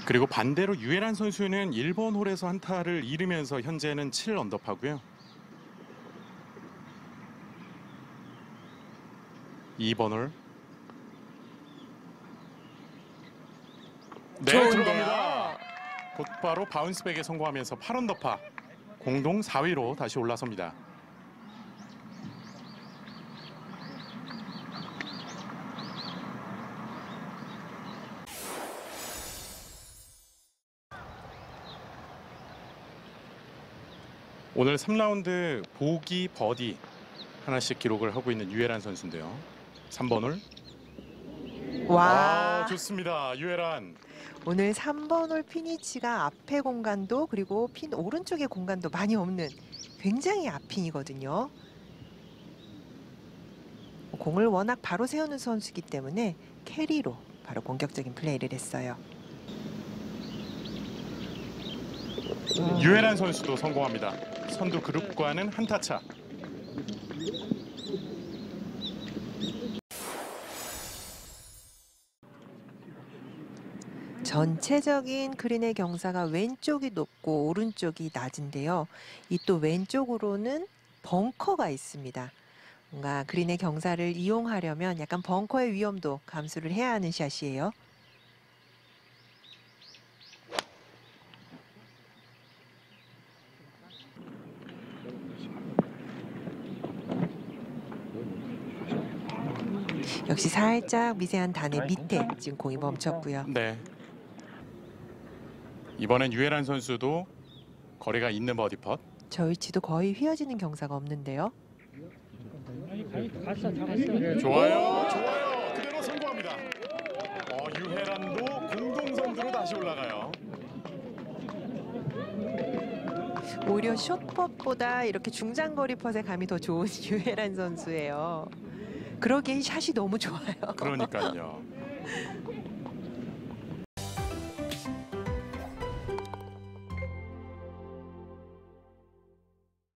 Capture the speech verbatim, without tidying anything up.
그리고 반대로 유해란 선수는 일 번 홀에서 한타를 잃으면서 현재는 칠 언더파고요. 이 번 홀. 네, 좋은데요? 들어갑니다. 곧바로 바운스백에 성공하면서 팔 언더파. 공동 사 위로 다시 올라섭니다. 오늘 삼 라운드 보기, 버디 하나씩 기록을 하고 있는 유해란 선수인데요. 삼 번 홀. 와, 아, 좋습니다. 유해란. 오늘 삼 번 홀 피니치가 앞에 공간도 그리고 핀 오른쪽의 공간도 많이 없는 굉장히 앞핀이거든요. 공을 워낙 바로 세우는 선수이기 때문에 캐리로 바로 공격적인 플레이를 했어요. 유해란 선수도 성공합니다. 선두 그룹과는 한타 차. 전체적인 그린의 경사가 왼쪽이 높고 오른쪽이 낮은데요. 이 또 왼쪽으로는 벙커가 있습니다. 뭔가 그린의 경사를 이용하려면 약간 벙커의 위험도 감수를 해야 하는 샷이에요. 역시 살짝 미세한 단의 밑에 지금 공이 멈췄고요. 네. 이번엔 유해란 선수도 거리가 있는 버디 펫. 저 위치도 거의 휘어지는 경사가 없는데요. 좋아요, 좋아요. 그대로 성공합니다. 어, 유해란도 공동선두로 다시 올라가요. 오히려 숏펫보다 이렇게 중장거리 펫의 감이 더 좋은 유해란 선수예요. 그러기엔 샷이 너무 좋아요. 그러니까요.